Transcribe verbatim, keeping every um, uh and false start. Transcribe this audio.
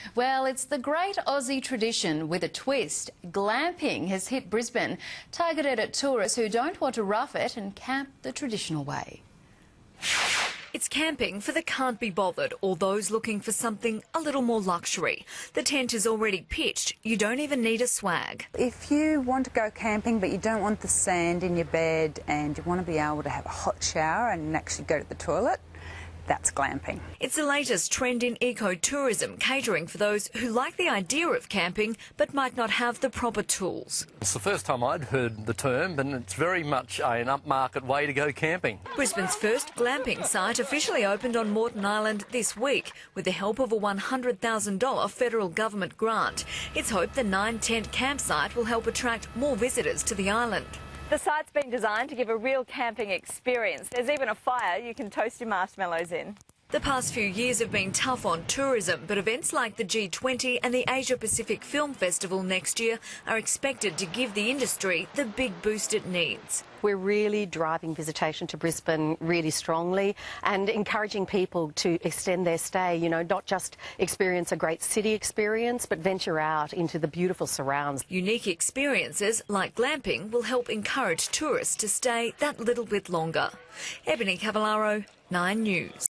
Well, it's the great Aussie tradition with a twist. Glamping has hit Brisbane, targeted at tourists who don't want to rough it and camp the traditional way. It's camping for the can't be bothered or those looking for something a little more luxury. The tent is already pitched. You don't even need a swag. If you want to go camping but you don't want the sand in your bed and you want to be able to have a hot shower and actually go to the toilet, that's glamping. It's the latest trend in ecotourism, catering for those who like the idea of camping but might not have the proper tools. It's the first time I'd heard the term, and it's very much an upmarket way to go camping. Brisbane's first glamping site officially opened on Moreton Island this week with the help of a one hundred thousand dollars federal government grant. It's hoped the nine-tent campsite will help attract more visitors to the island. The site's been designed to give a real camping experience. There's even a fire you can toast your marshmallows in. The past few years have been tough on tourism, but events like the G twenty and the Asia Pacific Film Festival next year are expected to give the industry the big boost it needs. We're really driving visitation to Brisbane really strongly and encouraging people to extend their stay, you know, not just experience a great city experience, but venture out into the beautiful surrounds. Unique experiences like glamping will help encourage tourists to stay that little bit longer. Ebony Cavallaro, Nine News.